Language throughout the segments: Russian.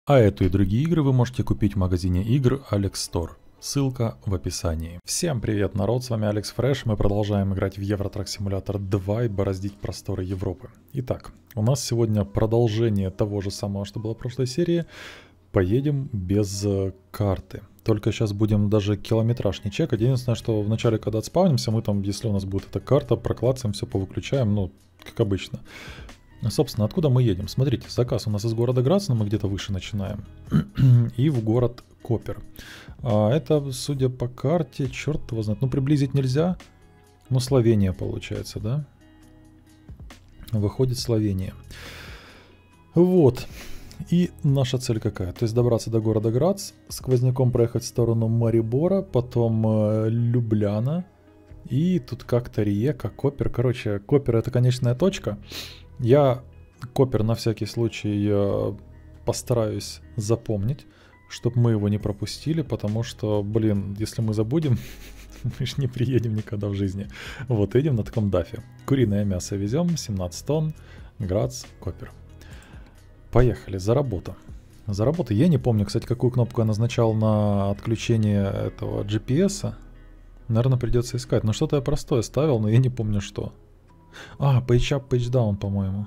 А эту и другие игры вы можете купить в магазине игр Alex Store. Ссылка в описании. Всем привет, народ, с вами Алекс Фреш. Мы продолжаем играть в Euro Truck Simulator 2 и бороздить просторы Европы. Итак, у нас сегодня продолжение того же самого, что было в прошлой серии. Поедем без карты. Только сейчас будем даже километраж не чекать. Единственное, что вначале, когда отспавнимся, мы там, если у нас будет эта карта, проклацаем, все повыключаем, ну, как обычно. Собственно, откуда мы едем? Смотрите, заказ у нас из города Грац, но мы где-то выше начинаем. И в город Копер. Это, судя по карте, черт его знает. Ну, приблизить нельзя. Ну, Словения получается, да? Выходит Словения. Вот. И наша цель какая? То есть добраться до города Грац, сквозняком проехать в сторону Марибора, потом Любляна. И тут как-то Риека, Копер. Короче, Копер — это конечная точка. Я Копер на всякий случай постараюсь запомнить, чтобы мы его не пропустили, потому что, блин, если мы забудем, мы же не приедем никогда в жизни. Вот, едем на таком дафе. Куриное мясо везем, 17 тонн, Грац, Копер. Поехали, за работу. За работу. Я не помню, кстати, какую кнопку я назначал на отключение этого GPS-а. Наверное, придется искать. Но что-то я простое ставил, но я не помню что. А, page up, page down, по-моему.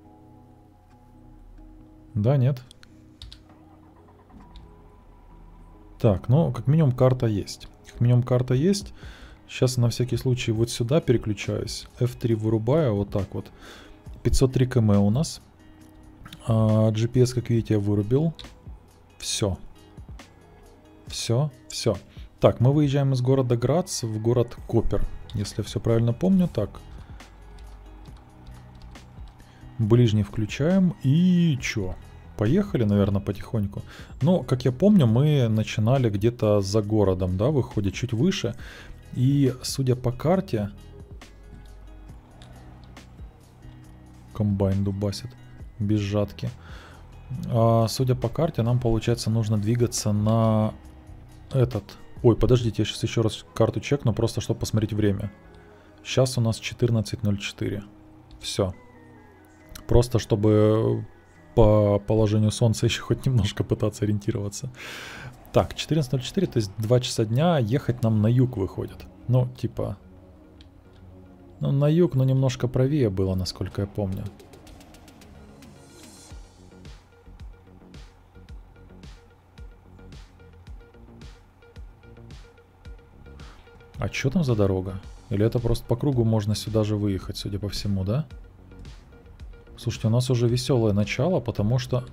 Да, нет? Так, ну, как минимум карта есть. Как минимум карта есть. Сейчас на всякий случай вот сюда переключаюсь. F3 вырубаю, вот так вот. 503 км у нас. GPS, как видите, я вырубил. Все. Все, все. Так, мы выезжаем из города Грац в город Копер. Если я все правильно помню, так. Ближний включаем и чё? Поехали, наверное, потихоньку. Но, как я помню, мы начинали где-то за городом, да, выходит чуть выше. И, судя по карте... Комбайн дубасит, без жатки. Судя по карте, нам, получается, нужно двигаться на этот... Ой, подождите, я сейчас еще раз карту чекну, просто чтобы посмотреть время. Сейчас у нас 14:04. Все. Просто чтобы по положению солнца еще хоть немножко пытаться ориентироваться. Так, 14:04, то есть 2 часа дня, ехать нам на юг выходит. Ну, типа... Ну, на юг, но немножко правее было, насколько я помню. А что там за дорога? Или это просто по кругу можно сюда же выехать, судя по всему, да? Слушайте, у нас уже веселое начало, потому что...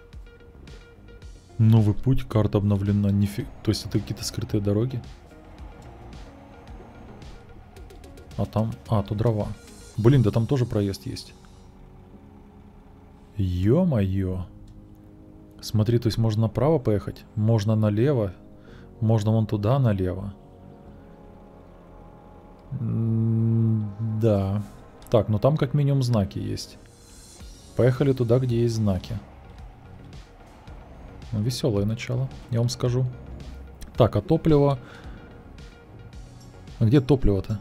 Новый путь, карта обновлена, То есть это какие-то скрытые дороги? А там... А, тут дрова. Блин, да там тоже проезд есть. Ё-моё. Смотри, то есть можно направо поехать, можно налево, можно вон туда налево. Да. Так, ну там как минимум знаки есть. Поехали туда, где есть знаки. Ну, веселое начало, я вам скажу. Так, а топливо... А где топливо-то?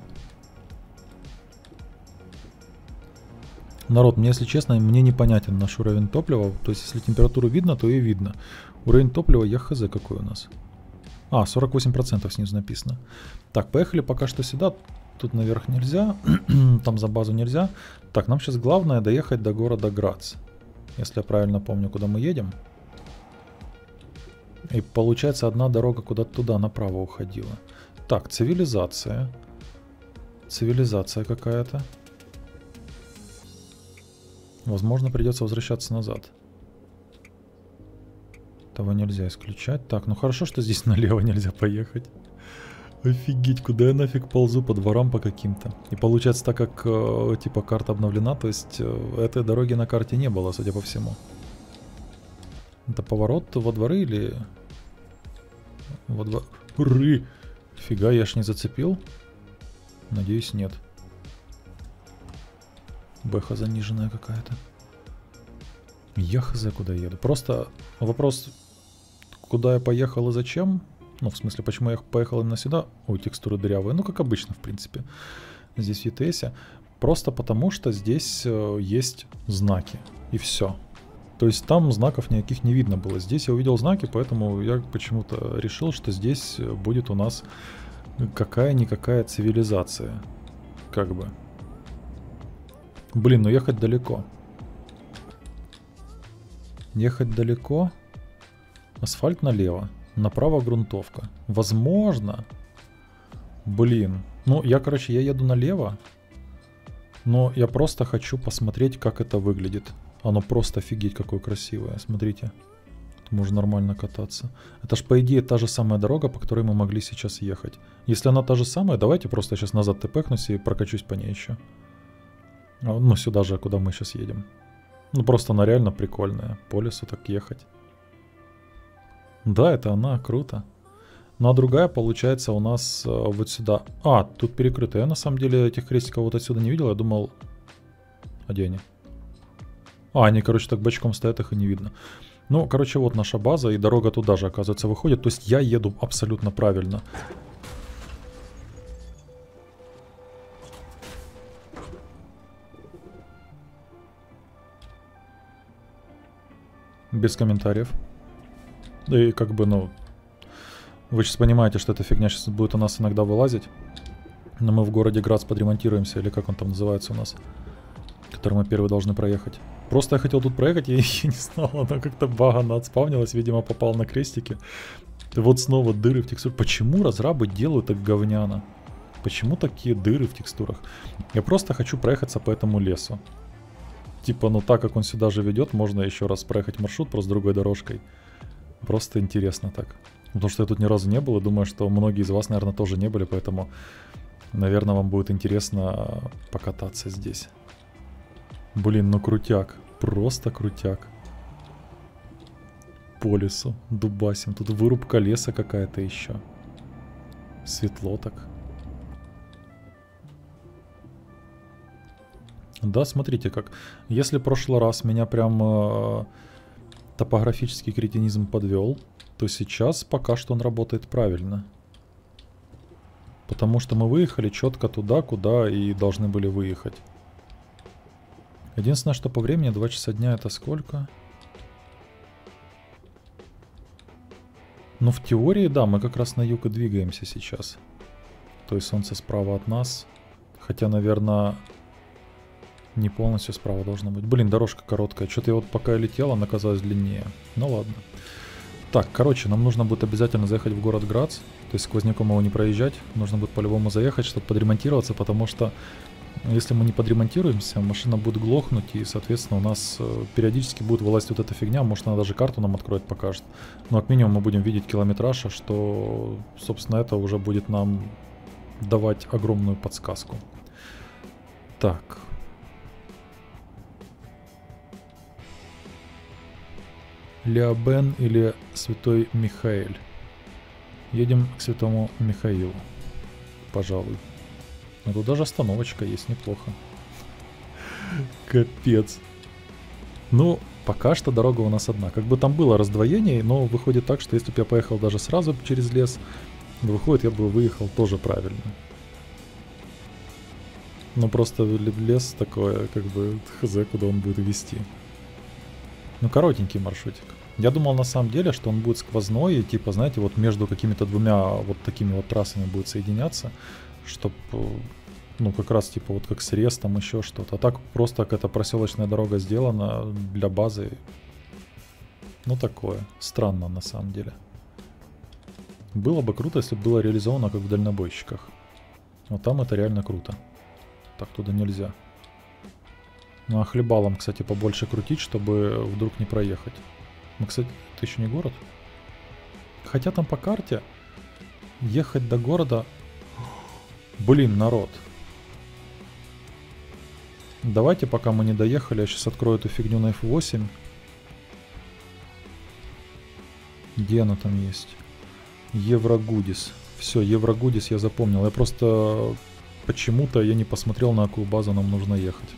Народ, мне, если честно, мне непонятен наш уровень топлива. То есть, если температуру видно, то и видно. Уровень топлива, я хз какой у нас. А, 48% снизу написано. Так, поехали пока что сюда. Тут наверх нельзя. Там за базу нельзя. Так, нам сейчас главное доехать до города Грац. Если я правильно помню, куда мы едем. И получается, одна дорога куда-то туда направо уходила. Так, цивилизация. Цивилизация какая-то. Возможно, придется возвращаться назад. Того нельзя исключать. Так, ну хорошо, что здесь налево нельзя поехать. Офигеть, куда я нафиг ползу по дворам по каким-то. И получается, так как типа карта обновлена, то есть этой дороги на карте не было, судя по всему. Это поворот во дворы или... Во дворы? Фига, я ж не зацепил. Надеюсь, нет. Бэха заниженная какая-то. Я хз куда еду. Просто вопрос, куда я поехал и зачем. Ну, в смысле, почему я поехал именно сюда. Ой, текстуры дырявые. Ну, как обычно, в принципе. Здесь в ETS. Просто потому, что здесь есть знаки. И все. То есть там знаков никаких не видно было. Здесь я увидел знаки, поэтому я почему-то решил, что здесь будет у нас какая-никакая цивилизация. Как бы. Блин, ну ехать далеко. Ехать далеко. Асфальт налево. Направо грунтовка. Возможно. Блин. Ну, я, короче, я еду налево. Но я просто хочу посмотреть, как это выглядит. Оно просто офигеть какое красивое. Смотрите. Тут можно нормально кататься. Это ж, по идее, та же самая дорога, по которой мы могли сейчас ехать. Если она та же самая, давайте просто сейчас назад тпхнусь и прокачусь по ней еще. Ну, сюда же, куда мы сейчас едем. Ну, просто она реально прикольная. По лесу так ехать. Да, это она, круто. Ну, а другая, получается, у нас вот сюда. А, тут перекрыто. Я, на самом деле, этих крестиков вот отсюда не видел. Я думал... А где они? А, они, короче, так бочком стоят, их и не видно. Ну, короче, вот наша база, и дорога туда же, оказывается, выходит. То есть я еду абсолютно правильно. Без комментариев. И как бы, ну... Вы сейчас понимаете, что эта фигня сейчас будет у нас иногда вылазить. Но мы в городе Грац подремонтируемся, или как он там называется у нас. Который мы первый должны проехать. Просто я хотел тут проехать, я не знал, она как-то баганно отспавнилась, видимо, попал на крестики. И вот снова дыры в текстурах. Почему разрабы делают так говняно? Почему такие дыры в текстурах? Я просто хочу проехаться по этому лесу. Типа, ну так как он сюда же ведет, можно еще раз проехать маршрут, просто другой дорожкой. Просто интересно так. Потому что я тут ни разу не был, и думаю, что многие из вас, наверное, тоже не были, поэтому, наверное, вам будет интересно покататься здесь. Блин, ну крутяк. Просто крутяк. По лесу дубасим. Тут вырубка леса какая-то еще. Светло так. Да, смотрите как. Если в прошлый раз меня прям топографический кретинизм подвел, то сейчас пока что он работает правильно. Потому что мы выехали четко туда, куда и должны были выехать. Единственное, что по времени 2 часа дня это сколько? Ну, в теории, да, мы как раз на юг и двигаемся сейчас. То есть солнце справа от нас. Хотя, наверное, не полностью справа должно быть. Блин, дорожка короткая. Что-то я вот пока я летел, она казалась длиннее. Ну ладно. Так, короче, нам нужно будет обязательно заехать в город Грац. То есть сквозняком его не проезжать. Нужно будет по-любому заехать, чтобы подремонтироваться, потому что если мы не подремонтируемся, машина будет глохнуть, и, соответственно, у нас периодически будет вылазить вот эта фигня. Может, она даже карту нам откроет, покажет. Но как минимум мы будем видеть километраж, что, собственно, это уже будет нам давать огромную подсказку. Так. Леобен или Святой Михаэль? Едем к Святому Михаилу, пожалуй. Но тут даже остановочка есть, неплохо. Капец. Ну, пока что дорога у нас одна. Как бы там было раздвоение, но выходит так, что если бы я поехал даже сразу через лес, выходит, я бы выехал тоже правильно. Но просто лес такое, как бы, хз, куда он будет вести. Ну, коротенький маршрутик. Я думал на самом деле, что он будет сквозной и типа, знаете, вот между какими-то двумя вот такими вот трассами будет соединяться, чтобы, ну, как раз типа вот как срез там еще что-то. А так просто какая-то проселочная дорога сделана для базы. Ну, такое. Странно на самом деле. Было бы круто, если бы было реализовано как в дальнобойщиках. Вот там это реально круто. Так туда нельзя. Ну, а хлебалом, кстати, побольше крутить, чтобы вдруг не проехать. Мы, кстати, это еще не город. Хотя там по карте ехать до города... Блин, народ. Давайте, пока мы не доехали, я сейчас открою эту фигню на F8. Где она там есть? Еврогудис. Все, Еврогудис я запомнил. Я просто... Почему-то я не посмотрел, на какую базу нам нужно ехать.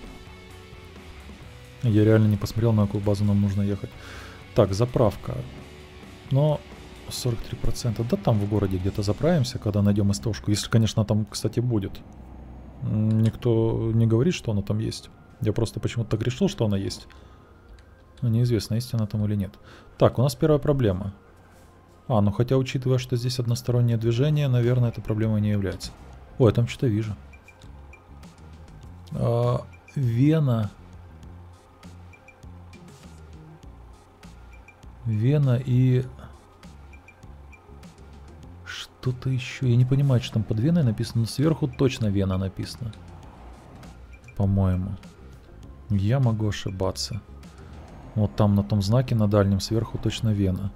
Я реально не посмотрел, на какую базу нам нужно ехать. Так, заправка. Но 43%. Да там в городе где-то заправимся, когда найдем СТОшку. Если, конечно, там, кстати, будет. Никто не говорит, что она там есть. Я просто почему-то так решил, что она есть. Но неизвестно, истина там или нет. Так, у нас первая проблема. Ну хотя, учитывая, что здесь одностороннее движение, наверное, эта проблема не является. Ой, я там что-то вижу. Вена. Вена и... Что-то еще. Я не понимаю, что там под Веной написано, но сверху точно Вена написано. По-моему. Я могу ошибаться. Вот там на том знаке на дальнем сверху точно Вена.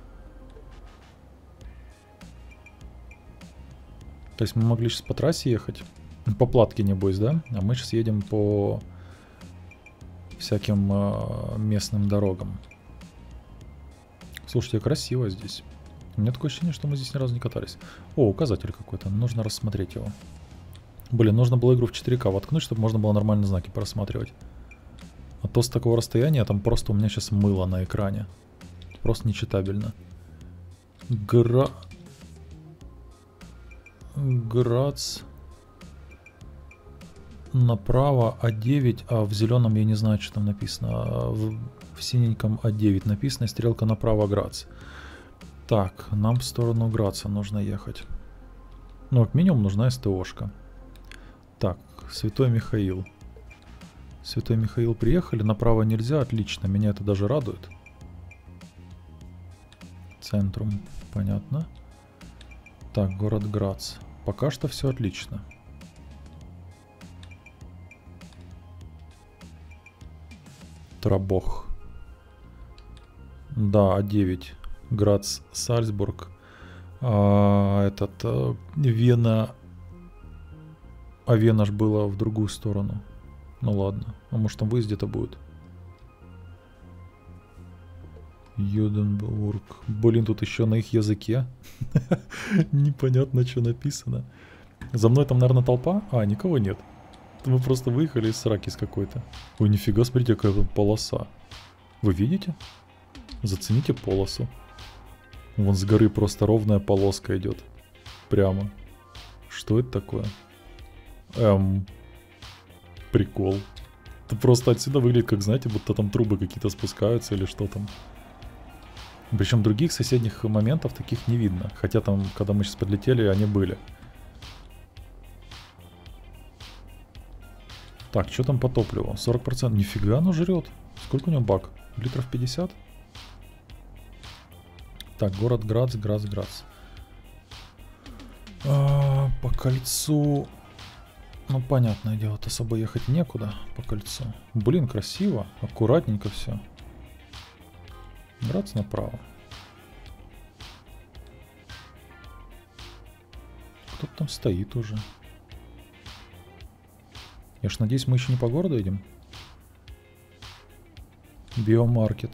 То есть мы могли сейчас по трассе ехать. По платке, небось, да? А мы сейчас едем по всяким местным дорогам. Слушайте, красиво здесь. У меня такое ощущение, что мы здесь ни разу не катались. О, указатель какой-то. Нужно рассмотреть его. Блин, нужно было игру в 4К воткнуть, чтобы можно было нормально знаки просматривать. А то с такого расстояния там просто у меня сейчас мыло на экране. Просто нечитабельно. Грац. Направо А9, а в зеленом я не знаю, что там написано. В синеньком А9 написано, и стрелка направо Грац. Так, нам в сторону Граца нужно ехать. Ну, как минимум нужна СТОшка. Так, Святой Михаил. Святой Михаил приехали, направо нельзя, отлично, меня это даже радует. Центрум, понятно. Так, город Грац. Пока что все отлично. Трабох. Да, А9. Грац, Сальцбург. Вена. А Вена ж была в другую сторону. Ну ладно. А может там выезд где-то будет? Юденбург. Блин, тут еще на их языке. Непонятно, что написано. За мной там, наверное, толпа? Никого нет. Мы просто выехали из сраки с какой-то. Ой, нифига, смотрите, какая тут полоса. Вы видите? Зацените полосу. Вон с горы просто ровная полоска идет. Прямо. Что это такое? Прикол. Это просто отсюда выглядит, как, знаете, будто там трубы какие-то спускаются или что там. Причем других соседних моментов таких не видно. Хотя там, когда мы сейчас подлетели, они были. Так, что там по топливу? 40%. Нифига оно жрет. Сколько у него бак? Литров 50? Так, город Грац, Грац. По кольцу... Ну, понятное дело, особо ехать некуда по кольцу. Блин, красиво. Аккуратненько все. Грац направо. Кто-то там стоит уже. Я ж надеюсь, мы еще не по городу едем. Биомаркет.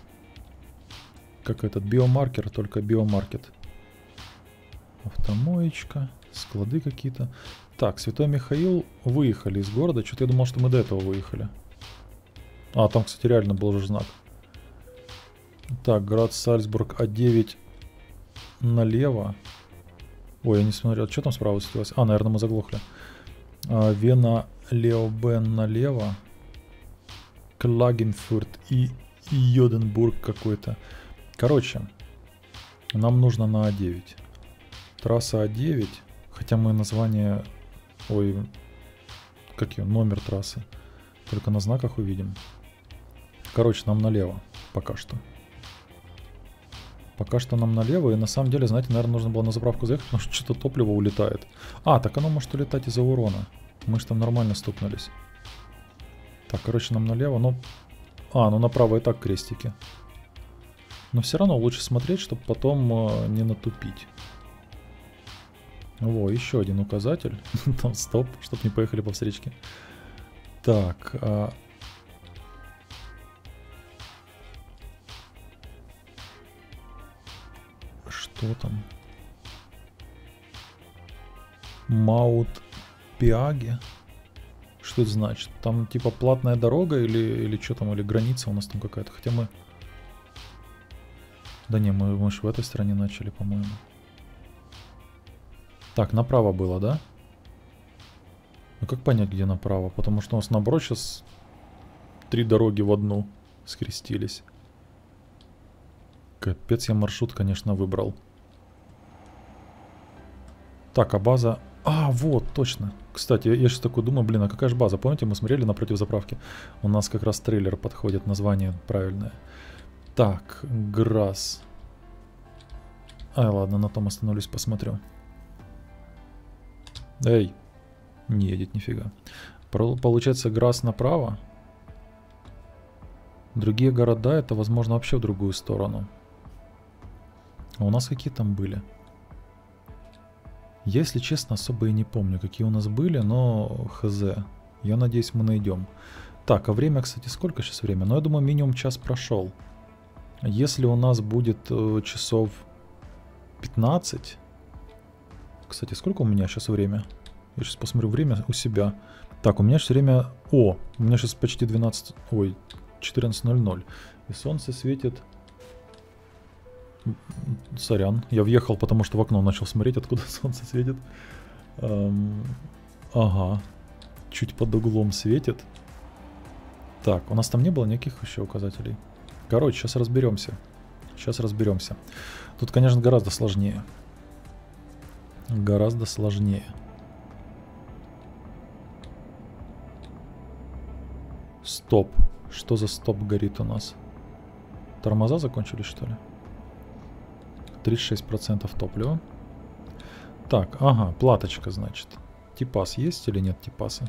Как этот биомаркер, только биомаркет. Автомоечка. Склады какие-то. Так, Святой Михаил выехали из города. Что-то я думал, что мы до этого выехали. Там, кстати, реально был же знак. Так, Грац, Сальцбург, А9 налево. Ой, я не смотрел. Что там справа высветилось? Наверное, мы заглохли. Вена, Леобен налево. Клагенфурт и Йоденбург какой-то. Короче, нам нужно на А9. Трасса А9. Хотя мы название... Ой, как ее? Номер трассы. Только на знаках увидим. Короче, нам налево. Пока что. Пока что нам налево. И на самом деле, знаете, наверное, нужно было на заправку заехать, потому что что-то топливо улетает. Так оно может улетать из-за урона. Мы же там нормально стукнулись. Так, короче, нам налево. Ну направо и так крестики. Но все равно лучше смотреть, чтобы потом не натупить. Во, еще один указатель. Там стоп, чтобы не поехали по встречке. Так. Что там? Маут Пиаге. Что это значит? Там типа платная дорога или что там, или граница у нас там какая-то. Хотя мы... Да не, мы же в этой стороне начали, по-моему. Так, направо было, да? Ну как понять, где направо? Потому что у нас наоборот сейчас 3 дороги в одну скрестились. Капец, я маршрут, конечно, выбрал. Так, а база... А, вот, точно. Кстати, я сейчас такой думаю, блин, а какая же база? Помните, мы смотрели напротив заправки? У нас как раз трейлер подходит, название правильное. Так, Грасс. Ай, ладно, на том остановлюсь, посмотрю. Эй, не едет нифига. Получается, Грасс направо. Другие города, это, возможно, вообще в другую сторону. А у нас какие там были? Я, если честно, особо и не помню, какие у нас были, но хз. Я надеюсь, мы найдем. Так, а время, кстати, сколько сейчас время? Ну, я думаю, минимум час прошел. Если у нас будет часов 15... Кстати, сколько у меня сейчас время? Я сейчас посмотрю время у себя. Так, у меня сейчас время... О, у меня сейчас почти 12... Ой, 14:00. И солнце светит... Сорян, я въехал, потому что в окно начал смотреть, откуда солнце светит. Ага, чуть под углом светит. Так, у нас там не было никаких еще указателей. Короче, сейчас разберемся. Сейчас разберемся. Тут, конечно, гораздо сложнее. Гораздо сложнее. Стоп. Что за стоп горит у нас? Тормоза закончились, что ли? 36% топлива. Так, ага, платочка, значит. Типас есть или нет типаса?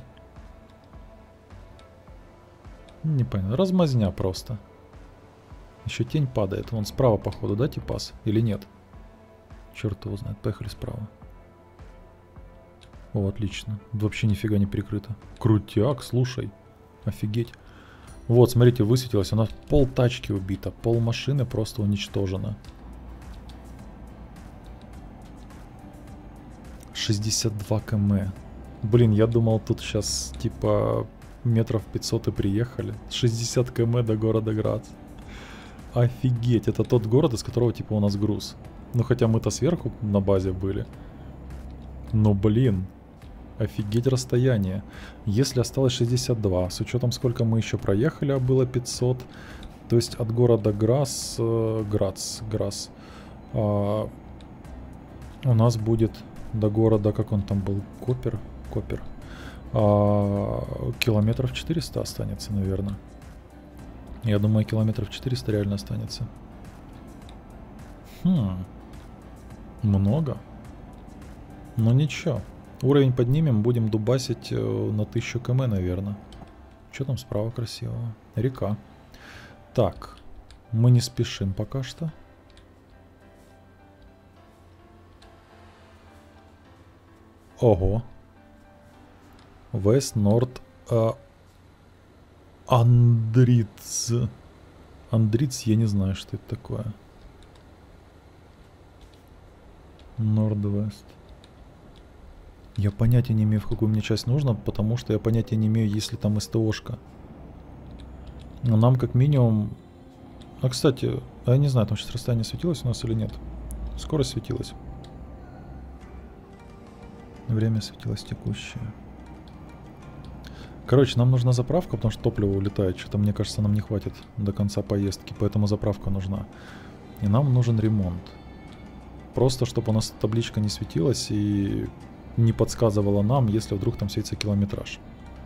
Не понял. Размазня просто. Еще тень падает. Вон справа, походу, да, типас? Или нет? Черт его знает. Поехали справа. О, отлично. Вообще нифига не прикрыто. Крутяк, слушай. Офигеть. Вот, смотрите, высветилось. У нас пол тачки убито. Пол машины просто уничтожено. 62 км. Блин, я думал, тут сейчас типа метров 500 и приехали. 60 км до города Грац. Офигеть, это тот город, из которого типа у нас груз. Ну хотя мы-то сверху на базе были. Но блин, офигеть расстояние. Если осталось 62, с учетом сколько мы еще проехали, а было 500. То есть от города Грац, у нас будет до города, как он там был, Копер. Километров 400 останется, наверное. Я думаю, километров 400 реально останется. Много. Но ничего. Уровень поднимем, будем дубасить на 1000 км, наверное. Что там справа красивого? Река. Так, мы не спешим пока что. Ого. Вест, Норд, Андриц. Андриц, я не знаю, что это такое. Норд-Вест. Я понятия не имею, в какую мне часть нужно, потому что я понятия не имею, есть ли там СТОшка. Но нам как минимум... А, кстати, я не знаю, там сейчас расстояние светилось у нас или нет. Скорость светилась. Время светилось текущее. Короче, нам нужна заправка, потому что топливо улетает. Что-то, мне кажется, нам не хватит до конца поездки, поэтому заправка нужна. И нам нужен ремонт. Просто, чтобы у нас табличка не светилась и не подсказывала нам, если вдруг там светится километраж.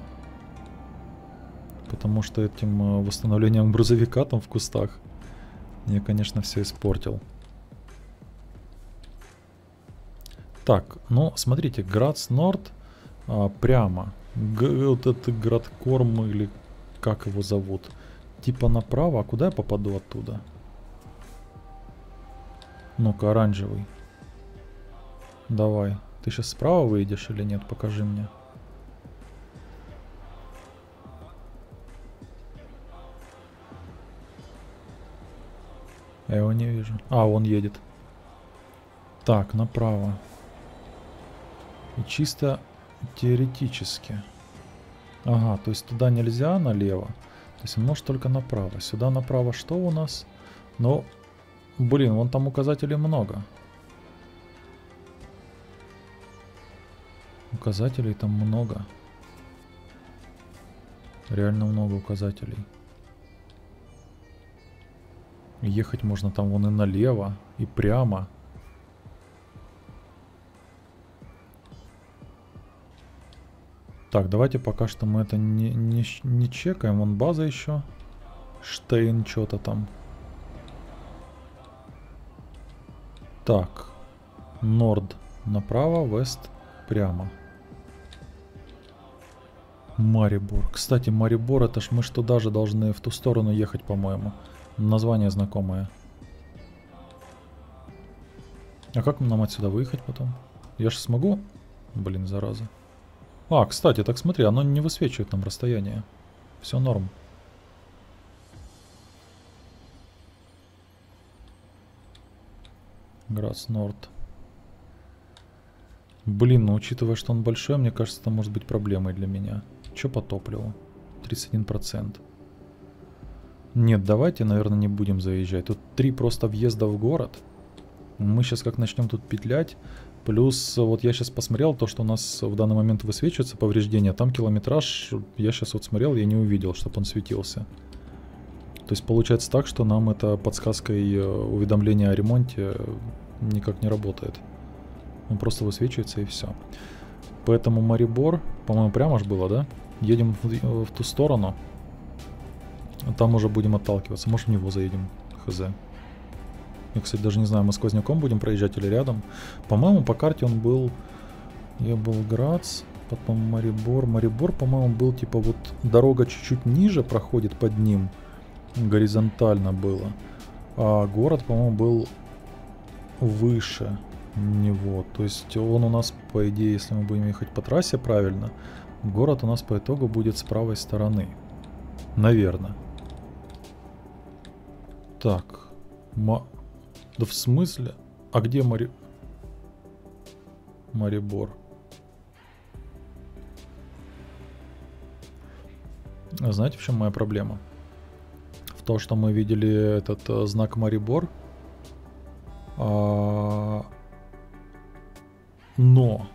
Потому что этим восстановлением грузовика там в кустах я, конечно, все испортил. Так, ну, смотрите, Грац Норд прямо. Вот этот Градкорм, или как его зовут, типа направо. А куда я попаду оттуда? Ну-ка, оранжевый. Давай. Ты сейчас справа выйдешь или нет? Покажи мне. Я его не вижу. А, он едет. Так, направо. И чисто теоретически. Ага, то есть туда нельзя налево. То есть он может только направо. Сюда направо что у нас? Ну, блин, вон там указателей много. Указателей там много. Реально много указателей. Ехать можно там вон и налево, и прямо. Так, давайте пока что мы это не чекаем. Вон база еще. Штейн что-то там. Так. Норд направо, вест прямо. Марибор. Кстати, Марибор, это ж мы что даже должны в ту сторону ехать, по-моему. Название знакомое. А как нам отсюда выехать потом? Я же смогу? Блин, зараза. А, кстати, так смотри, оно не высвечивает нам расстояние. Все норм. Грац Норд. Блин, ну учитывая, что он большой, мне кажется, это может быть проблемой для меня. Че по топливу? 31%. Нет, давайте, наверное, не будем заезжать. Тут 3 просто въезда в город. Мы сейчас как начнем тут петлять. Плюс, вот я сейчас посмотрел, то, что у нас в данный момент высвечивается повреждение. Там километраж, я сейчас вот смотрел, я не увидел, чтобы он светился. То есть получается так, что нам это подсказкой уведомления о ремонте никак не работает. Он просто высвечивается и все. Поэтому Марибор, по-моему, прямо аж было, да? Едем в ту сторону. Там уже будем отталкиваться. Может, в него заедем. Хз. Я, кстати, даже не знаю, мы сквозняком будем проезжать или рядом. По-моему, по карте он был... Я был Грац, потом Марибор. Марибор, по-моему, был типа вот дорога чуть-чуть ниже проходит под ним. Горизонтально было. А город, по-моему, был выше него. То есть он у нас, по идее, если мы будем ехать по трассе правильно, город у нас по итогу будет с правой стороны. Наверное. Так. Да в смысле? А где Марибор? Знаете, в чем моя проблема? В том, что мы видели этот знак Марибор. Но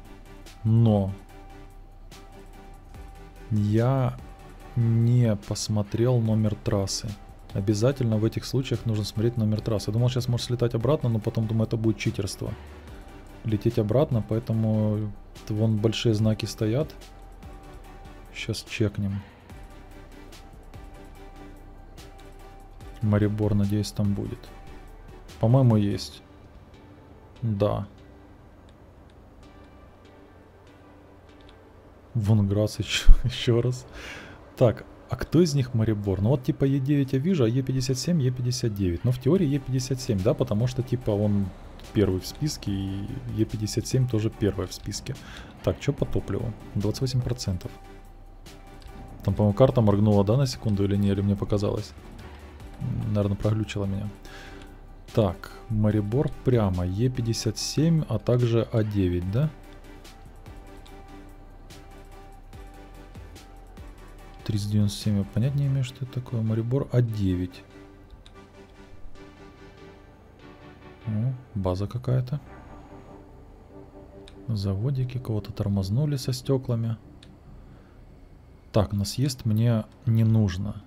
я не посмотрел номер трассы. Обязательно в этих случаях нужно смотреть номер трассы. Я думал, сейчас может слетать обратно, но потом думаю, это будет читерство. Лететь обратно, поэтому вон большие знаки стоят. Сейчас чекнем. Марибор, надеюсь, там будет. По-моему, есть. Да. Вон Грац еще раз. Так, а кто из них Марибор? Ну вот типа Е9 я вижу, а Е57, Е59. Но в теории Е57, да, потому что типа он первый в списке, и Е57 тоже первый в списке. Так, что по топливу? 28%. Там, по-моему, карта моргнула, да, на секунду или не, или мне показалось? Наверное, проглючила меня. Так, Марибор прямо, Е57, а также А9, да? 397, я понять не имею, что это такое. Марибор А9. О, база какая-то. Заводики, кого-то тормознули со стеклами. Так, на съезд мне не нужно.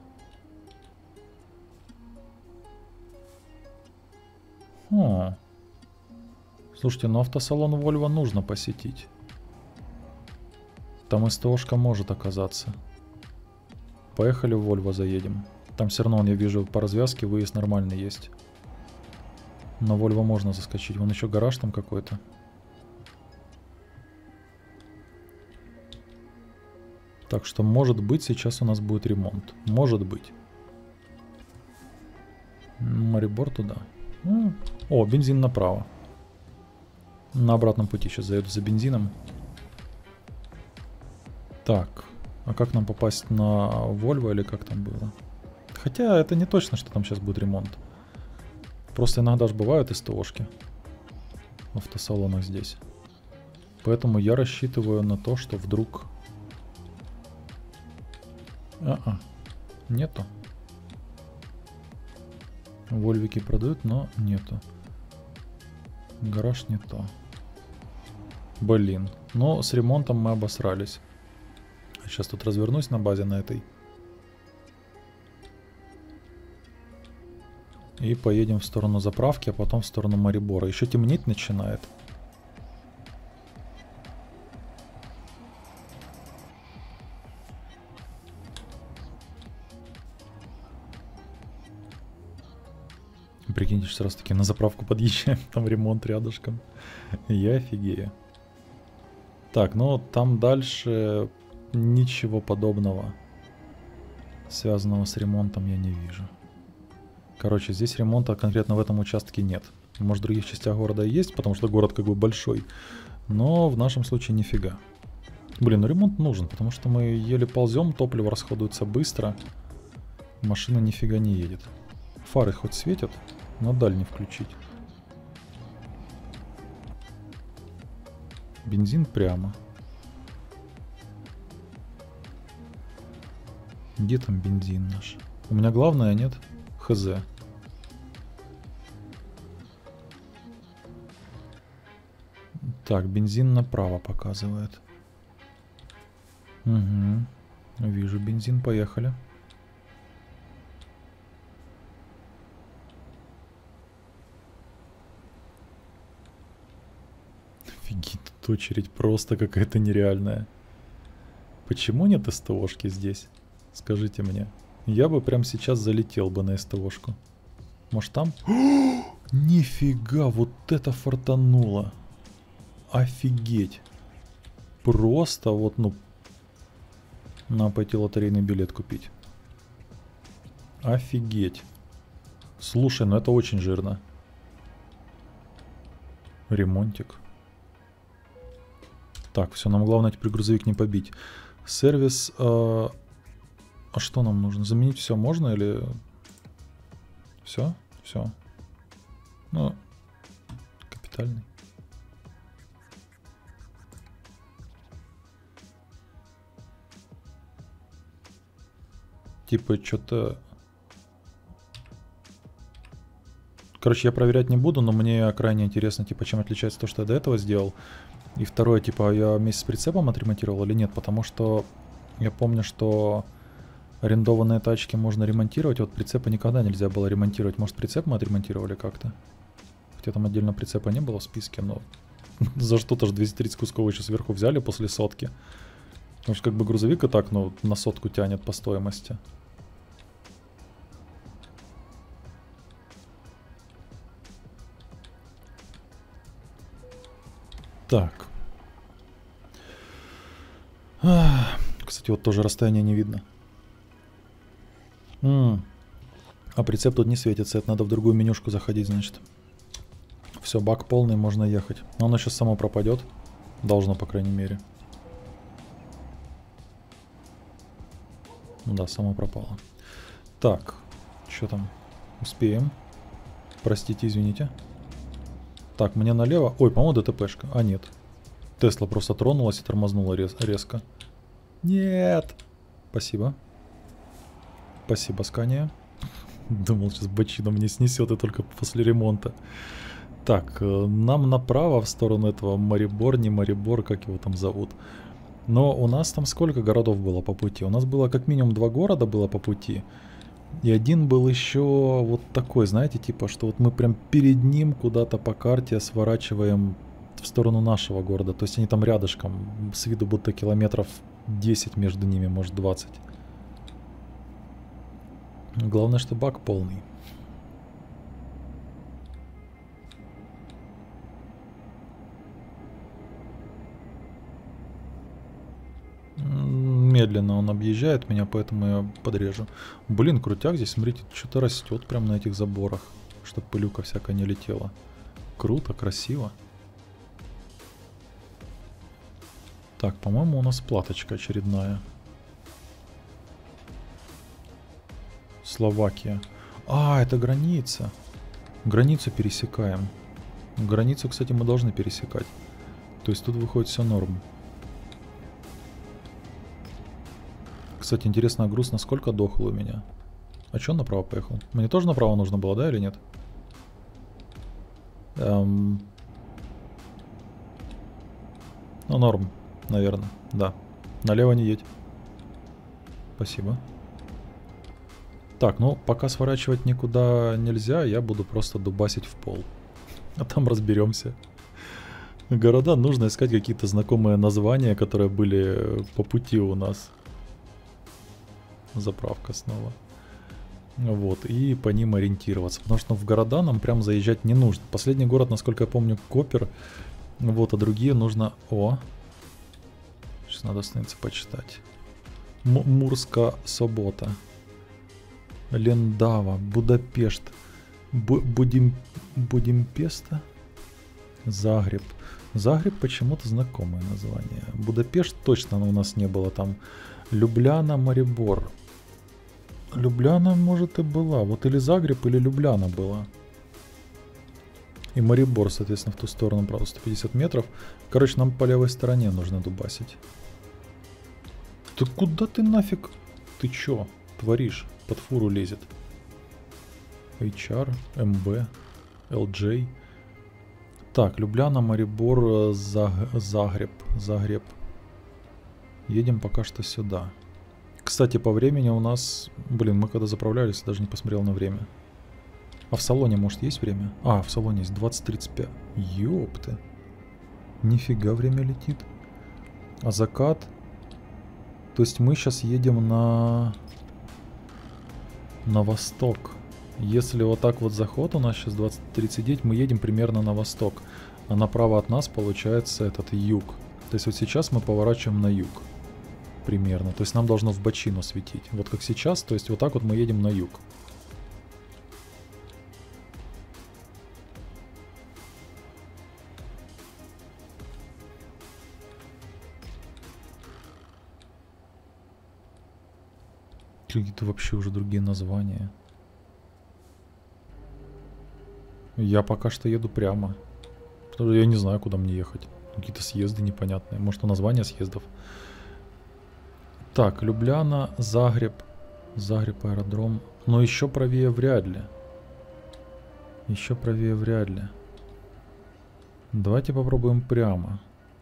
О. Слушайте, ну автосалон Volvo нужно посетить. Там СТОшка может оказаться. Поехали в Volvo заедем. Там все равно, я вижу, по развязке выезд нормальный есть. На Volvo можно заскочить. Вон еще гараж там какой-то. Так что, может быть, сейчас у нас будет ремонт. Может быть. Марибор туда. О, бензин направо. На обратном пути сейчас заеду за бензином. Так. А как нам попасть на Volvo или как там было? Хотя это не точно, что там сейчас будет ремонт. Просто иногда же бывают СТОшки в автосалонах здесь. Поэтому я рассчитываю на то, что вдруг... Нету. Вольвики продают, но нету. Гараж не то. Блин. Но с ремонтом мы обосрались. Сейчас тут развернусь на базе на этой. И поедем в сторону заправки, а потом в сторону Марибора. Еще темнеть начинает. Прикиньте, сразу таки на заправку подъезжаем, там ремонт рядышком. Я офигею. Так, ну там дальше ничего подобного, связанного с ремонтом, я не вижу. Короче, здесь ремонта конкретно в этом участке нет. Может, в других частях города есть, потому что город как бы большой. Но в нашем случае нифига. Блин, ну ремонт нужен, потому что мы еле ползем, топливо расходуется быстро. Машина нифига не едет. Фары хоть светят, но даль не включить. Бензин прямо. Где там бензин наш? У меня главное, нет? Хз. Так, бензин направо показывает. Угу. Вижу бензин, поехали. Офигеть, тут очередь просто какая-то нереальная. Почему нет СТОшки здесь? Скажите мне. Я бы прямо сейчас залетел бы на СТОшку. Может там? Нифига, вот это фартануло. Офигеть. Просто вот, ну... Надо пойти лотерейный билет купить. Офигеть. Слушай, ну это очень жирно. Ремонтик. Так, все, нам главное теперь грузовик не побить. Сервис... А что нам нужно? Заменить все можно или... Все? Все. Ну, капитальный. Типа, что-то... Короче, я проверять не буду, но мне крайне интересно, типа, чем отличается то, что я до этого сделал. И второе, типа, я вместе с прицепом отремонтировал или нет, потому что я помню, что арендованные тачки можно ремонтировать, вот прицепа никогда нельзя было ремонтировать. Может, прицеп мы отремонтировали как-то? Хотя там отдельно прицепа не было в списке, но за что-то же 230 кусков еще сверху взяли после сотки. Потому что как бы грузовик и так, ну, на сотку тянет по стоимости. Так. Кстати, вот тоже расстояние не видно. А прицеп тут не светится, это надо в другую менюшку заходить, значит. Все, бак полный, можно ехать. Но оно сейчас само пропадет. Должно, по крайней мере. Ну да, само пропало. Так, что там? Успеем. Простите, извините. Так, мне налево. Ой, по-моему, ДТПшка. А, нет. Тесла просто тронулась и тормознула резко. Нет! Спасибо. Спасибо, Скания. Думал, сейчас бочина мне снесет и только после ремонта. Так, нам направо в сторону этого Марибор, не Марибор, как его там зовут. Но у нас там сколько городов было по пути? У нас было как минимум 2 города было по пути. И один был еще вот такой, знаете, типа, что вот мы прям перед ним куда-то по карте сворачиваем в сторону нашего города. То есть они там рядышком, с виду будто километров 10 между ними, может 20. Главное, что бак полный. Медленно он объезжает меня, поэтому я подрежу. Блин, крутяк здесь, смотрите, что-то растет прямо на этих заборах, чтобы пылюка всякая не летела. Круто, красиво. Так, по-моему, у нас платочка очередная. Словакия. А, это граница. Границу пересекаем. Границу, кстати, мы должны пересекать. То есть тут выходит все норм. Кстати, интересно, груз насколько дохл у меня? А чё он направо поехал? Мне тоже направо нужно было, да, или нет? Ну, норм, наверное, да. Налево не едь. Спасибо. Так, ну пока сворачивать никуда нельзя, я буду просто дубасить в пол. А там разберемся. Города нужно искать какие-то знакомые названия, которые были по пути у нас. Заправка снова. Вот, и по ним ориентироваться. Потому что в города нам прям заезжать не нужно. Последний город, насколько я помню, Копер. Вот, а другие нужно... О! Сейчас надо становиться почитать. Мурска Собота. Лендава. Будапешт. Будимпеста. Загреб. Загреб почему-то знакомое название. Будапешт точно у нас не было там. Любляна, Марибор. Любляна, может, и была. Вот или Загреб, или Любляна была. И Марибор, соответственно, в ту сторону, правда, 150 метров. Короче, нам по левой стороне нужно дубасить. Ты куда ты нафиг? Ты чё творишь? Под фуру лезет. HR, МБ, LJ. Так, Любляна, Марибор, Загреб. Едем пока что сюда. Кстати, по времени у нас... Блин, мы когда заправлялись, даже не посмотрел на время. А в салоне, может, есть время? А, в салоне есть 20:35. Ёпта. Нифига время летит. А закат... То есть мы сейчас едем на восток. Если вот так вот заход, у нас сейчас 20:39, мы едем примерно на восток. А направо от нас получается этот юг. То есть вот сейчас мы поворачиваем на юг. Примерно. То есть нам должно в бочину светить. Вот как сейчас, то есть вот так вот мы едем на юг. Какие-то вообще уже другие названия. Я пока что еду прямо. Потому что я не знаю, куда мне ехать. Какие-то съезды непонятные. Может, названия съездов. Так, Любляна, Загреб. Загреб, аэродром. Но еще правее вряд ли. Еще правее вряд ли. Давайте попробуем прямо.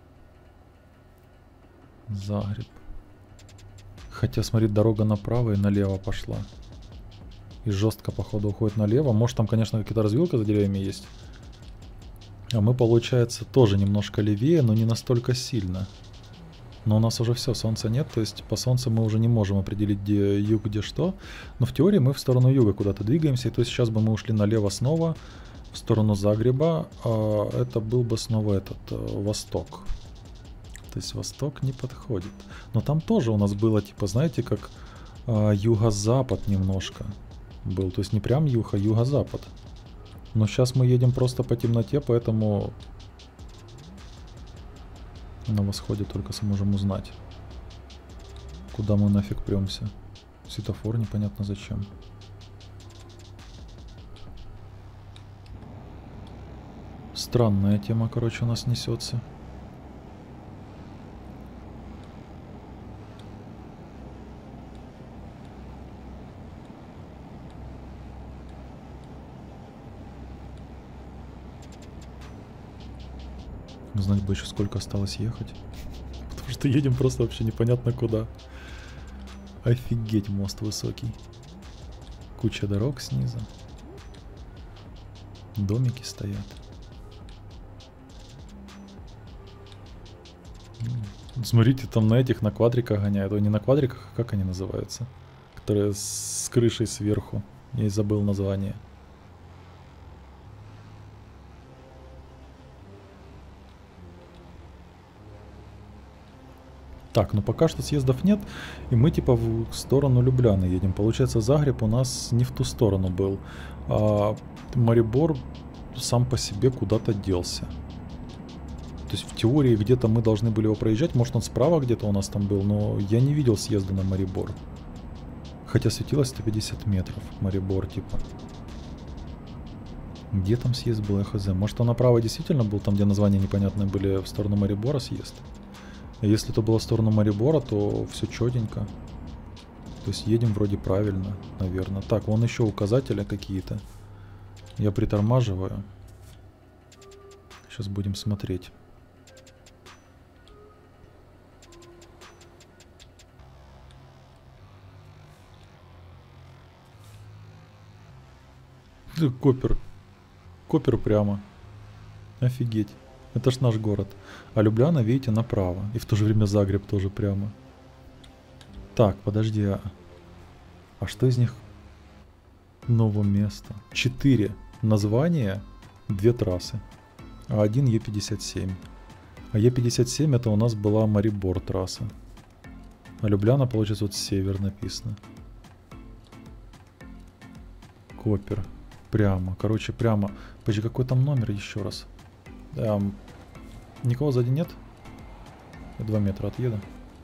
Загреб. Хотя, смотри, дорога направо и налево пошла. И жестко, походу, уходит налево. Может, там, конечно, какая-то развилка за деревьями есть. А мы, получается, тоже немножко левее, но не настолько сильно. Но у нас уже все, солнца нет. То есть по солнцу мы уже не можем определить, где юг, где что. Но в теории мы в сторону юга куда-то двигаемся. И то есть сейчас бы мы ушли налево снова, в сторону Загреба. А это был бы снова этот восток. То есть восток не подходит. Но там тоже у нас было, типа, знаете, как юго-запад немножко был. То есть не прям юг, а юго-запад. Но сейчас мы едем просто по темноте, поэтому на восходе только сможем узнать, куда мы нафиг премся. Светофор непонятно зачем. Странная тема, короче, у нас несется. Знать бы еще, сколько осталось ехать. Потому что едем просто вообще непонятно куда. Офигеть, мост высокий. Куча дорог снизу. Домики стоят. Смотрите, там на этих, на квадриках гоняют. Ой, не на квадриках, а как они называются? Которые с крышей сверху. Я и забыл название. Так, ну пока что съездов нет, и мы типа в сторону Любляны едем. Получается, Загреб у нас не в ту сторону был, а Марибор сам по себе куда-то делся. То есть в теории где-то мы должны были его проезжать, может он справа где-то у нас там был, но я не видел съезда на Марибор. Хотя светилось 150 метров, Марибор типа. Где там съезд был, я хз. Может он направо действительно был, там где названия непонятные были, в сторону Марибора съезд? Если это было в сторону Марибора, то все четенько. То есть едем вроде правильно, наверное. Так, вон еще указатели какие-то. Я притормаживаю. Сейчас будем смотреть. Копер. Копер прямо. Офигеть. Это ж наш город. А Любляна, видите, направо. И в то же время Загреб тоже прямо. Так, подожди. А что из них новое место? 4 названия, 2 трассы. А 1 Е57. А Е57 это у нас была Марибор трасса. А Любляна, получается, вот север написано. Копер. Прямо. Короче, прямо. Подожди, какой там номер еще раз? Никого сзади нет? Я 2 метра отъеду.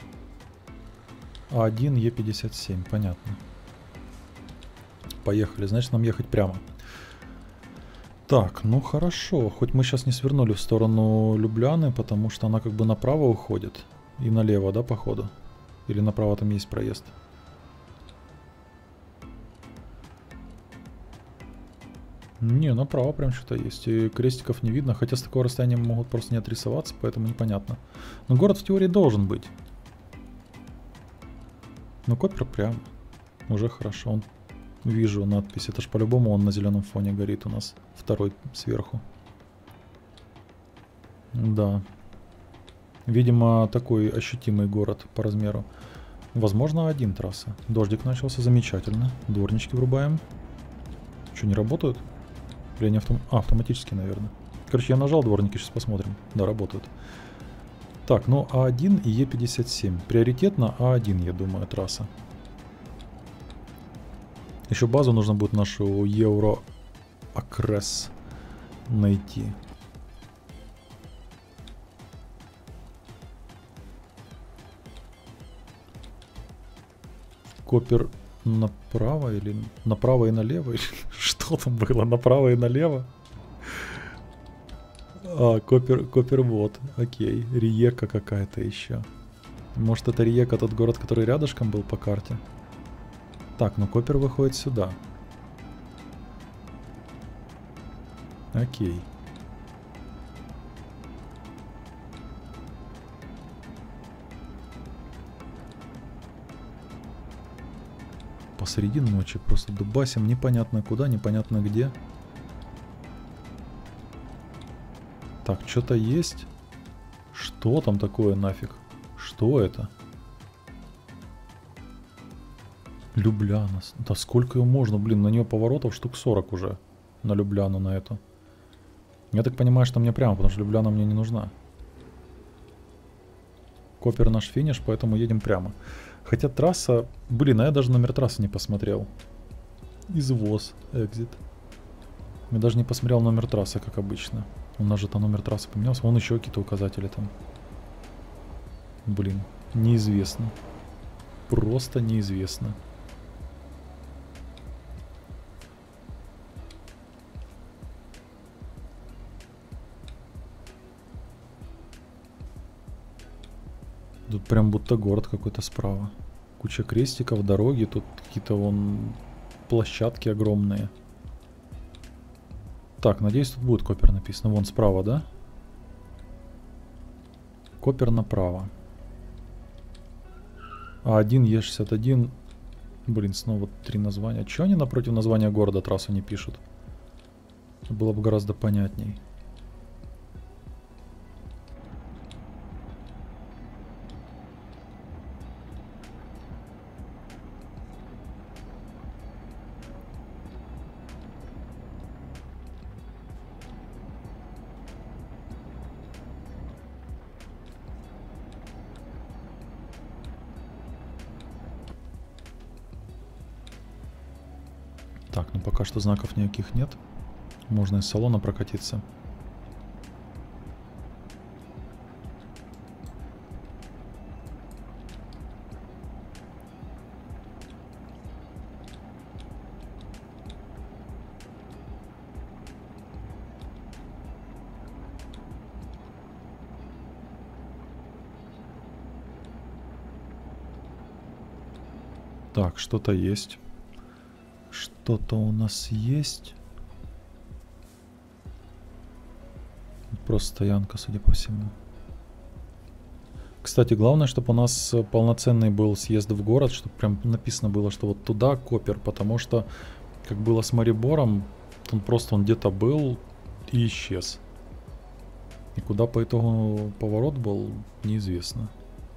А1 Е57, понятно. Поехали, значит нам ехать прямо. Так, ну хорошо. Хоть мы сейчас не свернули в сторону Любляны, потому что она как бы направо уходит. И налево, да, походу? Или направо там есть проезд? Не, направо прям что-то есть. И крестиков не видно. Хотя с такого расстояния могут просто не отрисоваться, поэтому непонятно. Но город в теории должен быть. Ну, Копер прям. Уже хорошо. Он, вижу надпись. Это ж по-любому он на зеленом фоне горит у нас. Второй сверху. Да. Видимо, такой ощутимый город по размеру. Возможно, один трасса. Дождик начался. Замечательно. Дворнички врубаем. Что, не работают? Или они автоматически, наверное. Короче, я нажал дворники, сейчас посмотрим. Да, работают. Так, ну А1 и Е57. Приоритетно А1, я думаю, трасса. Еще базу нужно будет нашу Евро Акрес найти. Копер направо или направо и налево? Или что там было? Направо и налево? А, Копер вот. Окей. Риека какая-то еще. Может, это Риека, тот город, который рядышком был по карте? Так, ну Копер выходит сюда. Окей. Посреди ночи просто дубасим непонятно куда, непонятно где. Так, что-то есть. Что там такое нафиг? Что это? Любляна. Да сколько ее можно, блин, на нее поворотов штук 40 уже. На Любляну, на эту. Я так понимаю, что мне прямо, потому что Любляна мне не нужна. Копер наш финиш, поэтому едем прямо. Хотя трасса... Блин, а я даже номер трассы не посмотрел. Извоз, экзит. Я даже не посмотрел номер трассы, как обычно. У нас же там номер трассы поменялся. Вон еще какие-то указатели там. Блин, неизвестно. Просто неизвестно. Тут прям будто город какой-то справа. Куча крестиков, дороги. Тут какие-то вон площадки огромные. Так, надеюсь, тут будет Копер написано. Вон справа, да? Копер направо. А1, Е61. Блин, снова 3 названия. Чё они напротив названия города трассу не пишут? Было бы гораздо понятней. Так, ну пока что знаков никаких нет. Можно из салона прокатиться. Так, что-то есть. Что-то у нас есть. Просто стоянка, судя по всему. Кстати, главное, чтобы у нас полноценный был съезд в город, чтобы прям написано было, что вот туда Копер, потому что, как было с Марибором, Он просто где-то был и исчез. И куда по итогу поворот был, неизвестно.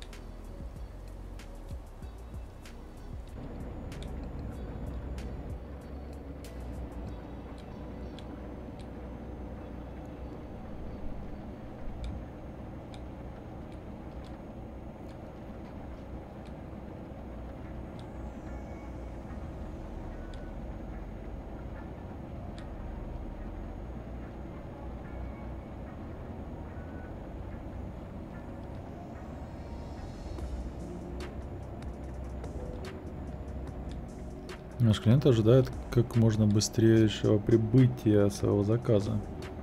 Наш клиент ожидает как можно быстрейшего прибытия своего заказа.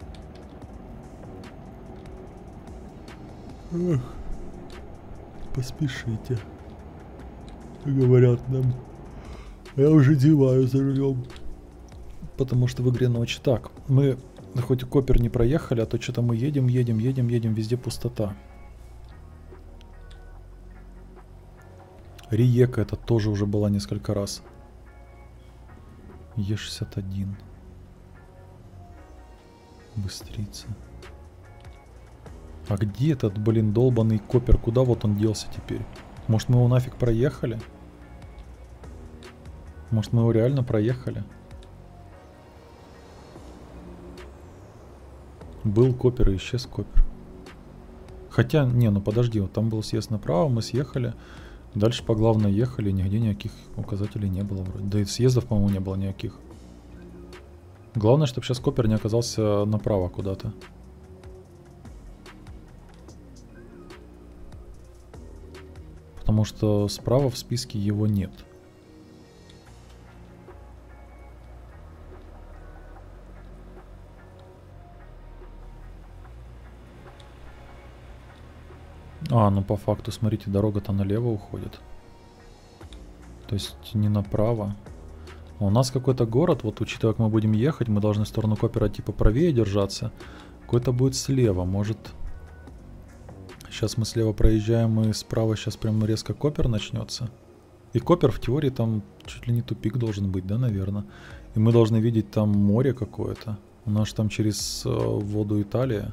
Эх, поспешите, говорят нам. Я уже зеваю за рулем. Потому что в игре ночь. Так, мы хоть и Копер не проехали, а то что-то мы едем, везде пустота. Риека это тоже уже была несколько раз. Е61. Быстрица. А где этот, блин, долбанный Копер? Куда вот он делся теперь? Может, мы его нафиг проехали? Может, мы его реально проехали? Был Копер и исчез Копер. Хотя, не, ну подожди, вот там был съезд направо, мы съехали. Дальше по главной ехали, нигде никаких указателей не было вроде. Да и съездов, по-моему, не было никаких. Главное, чтобы сейчас Копер не оказался направо куда-то. Потому что справа в списке его нет. А, ну по факту, смотрите, дорога-то налево уходит. То есть не направо. У нас какой-то город, вот учитывая, как мы будем ехать, мы должны в сторону Копера типа правее держаться. Какой-то будет слева, может... Сейчас мы слева проезжаем, и справа сейчас прям резко Копер начнется. И Копер в теории там чуть ли не тупик должен быть, да, наверное. И мы должны видеть там море какое-то. У нас там через воду Италия.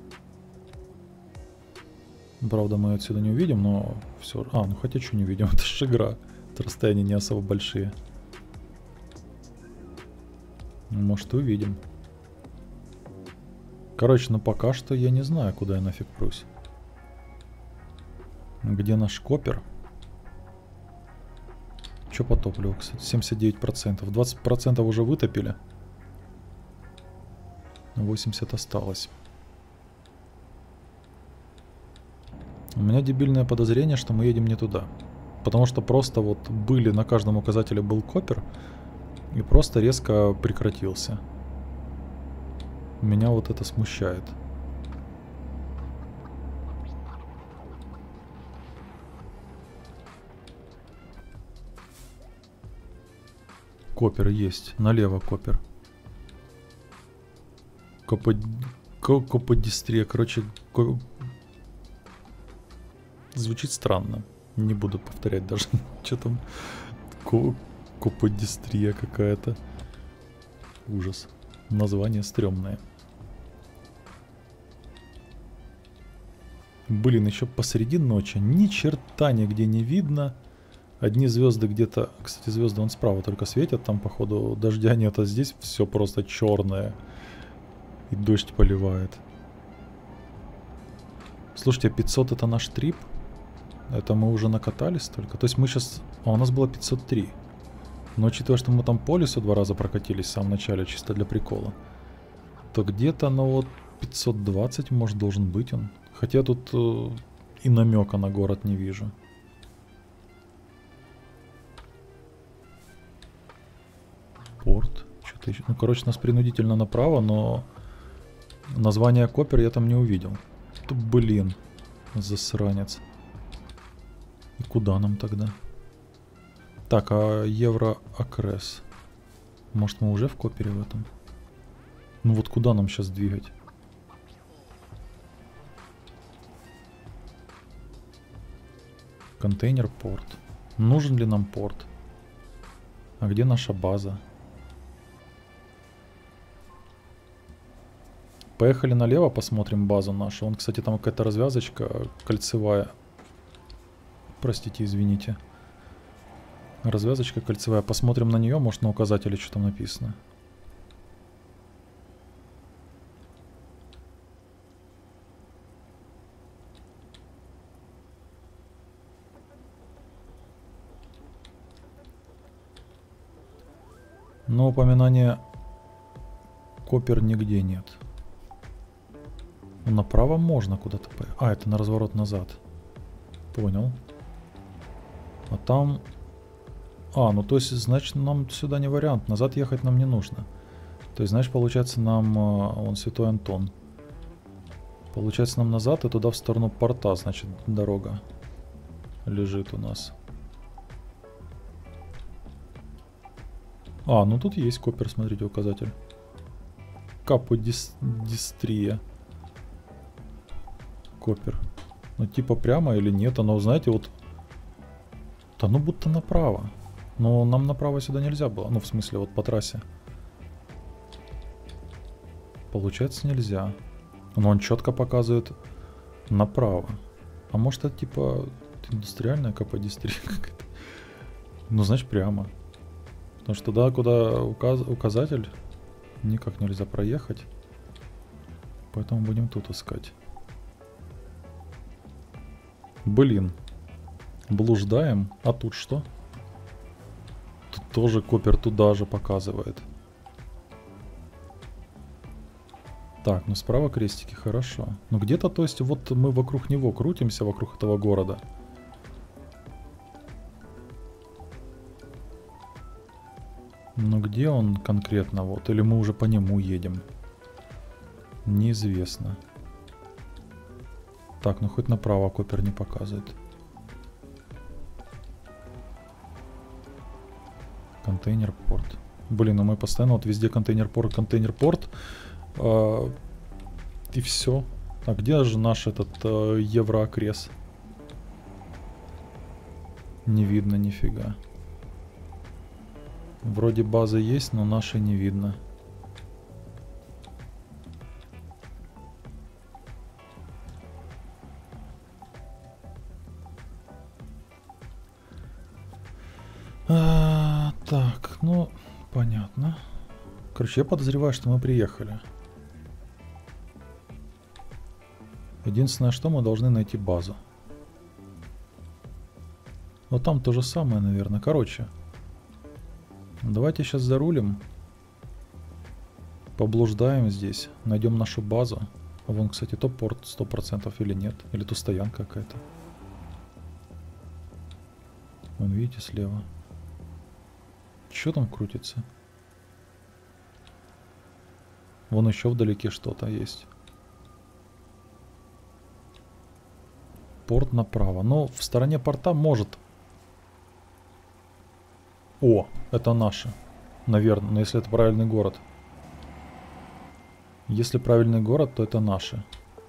Правда, мы отсюда не увидим, но все. А, ну хотя что не увидим, это же игра. Это расстояния не особо большие. Может, увидим. Короче, ну пока что я не знаю, куда я нафиг прусь. Где наш Копер? Что по топливу, кстати? 79%. 20% уже вытопили. 80 осталось. У меня дебильное подозрение, что мы едем не туда. Потому что просто вот были, на каждом указателе был Копер. И просто резко прекратился. Меня вот это смущает. Копер есть. Налево Копер. Коподистрия. Короче, звучит странно. Не буду повторять даже. Что там? Коподистрия какая-то. Ужас. Название стрёмное. Блин, еще посреди ночи. Ни черта нигде не видно. Одни звезды где-то... Кстати, звезды вон справа только светят. Там, походу, дождя нет. А здесь все просто черное. И дождь поливает. Слушайте, 500 это наш трип? Это мы уже накатались только? То есть мы сейчас... А у нас было 503. Но учитывая, что мы там по лесу 2 раза прокатились в самом начале, чисто для прикола, то где-то, ну вот, 520, может, должен быть он. Хотя тут и намека на город не вижу. Порт. Что-то еще. Ну, короче, нас принудительно направо, но название Копер я там не увидел. Тут, блин, засранец. И куда нам тогда? Так, а Евроакрес? Может, мы уже в Копере в этом? Ну вот куда нам сейчас двигать? Контейнер-порт. Нужен ли нам порт? А где наша база? Поехали налево, посмотрим базу нашу. Вон, кстати, там какая-то развязочка кольцевая. Простите, извините. Развязочка кольцевая. Посмотрим на нее, может на указателе что там написано. Но упоминания Копер нигде нет. Направо можно куда-то поехать. А, это на разворот назад. Понял. А там... А, ну то есть, значит, нам сюда не вариант. Назад ехать нам не нужно. То есть, значит, получается нам... Вон Святой Антон. Получается нам назад и туда в сторону порта, значит, дорога лежит у нас. А, ну тут есть Копер, смотрите, указатель. Каподистрия. Копер. Ну типа прямо или нет? Оно, знаете, вот... Да ну будто направо. Но нам направо сюда нельзя было. Ну в смысле вот по трассе. Получается нельзя. Но он четко показывает направо. А может это типа индустриальная каподистрия какая-то? Ну значит прямо. Потому что туда, куда указатель, никак нельзя проехать. Поэтому будем тут искать. Блин. Блуждаем. А тут что? Тут тоже Копер туда же показывает. Так, ну справа крестики, хорошо. Ну где-то, то есть, вот мы вокруг него крутимся, вокруг этого города. Но где он конкретно вот? Или мы уже по нему едем? Неизвестно. Так, ну хоть направо Копер не показывает. Контейнер-порт. Блин, ну мы постоянно вот везде контейнер-порт, контейнер-порт. И все. А где же наш этот евроокрес? Не видно нифига. Вроде базы есть, но нашей не видно. Так, ну, понятно. Короче, я подозреваю, что мы приехали. Единственное, что мы должны найти базу. Но там то же самое, наверное. Короче, давайте сейчас зарулим. Поблуждаем здесь. Найдем нашу базу. Вон, кстати, то порт 100% или нет. Или то стоянка какая-то. Вон, видите, слева. Что там крутится? Вон еще вдалеке что-то есть. Порт направо. Но в стороне порта может... О, это наше. Наверное, но если это правильный город. Если правильный город, то это наши.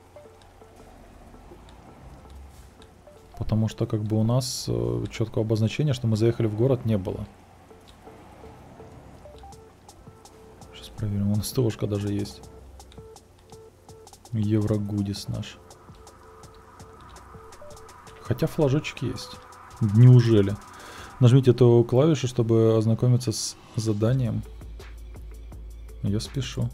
Потому что как бы у нас четкого обозначения, что мы заехали в город, не было. Сейчас проверим. У нас ТОшка даже есть. Еврогудис наш. Хотя флажочек есть. Неужели? Нажмите эту клавишу, чтобы ознакомиться с заданием. Я спешу.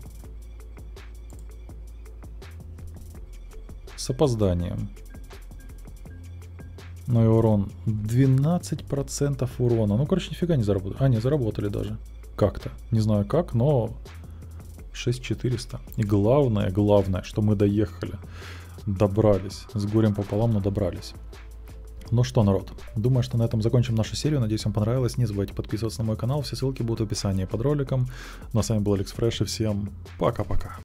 С опозданием. Ну и урон. 12% урона. Ну, короче, нифига не заработали. А, не, заработали даже. Как-то. Не знаю как, но 6400. И главное, что мы доехали. Добрались. С горем пополам, но добрались. Ну что, народ, думаю, что на этом закончим нашу серию. Надеюсь, вам понравилось. Не забывайте подписываться на мой канал. Все ссылки будут в описании под роликом. Ну а с вами был Алекс Фреш, и всем пока-пока.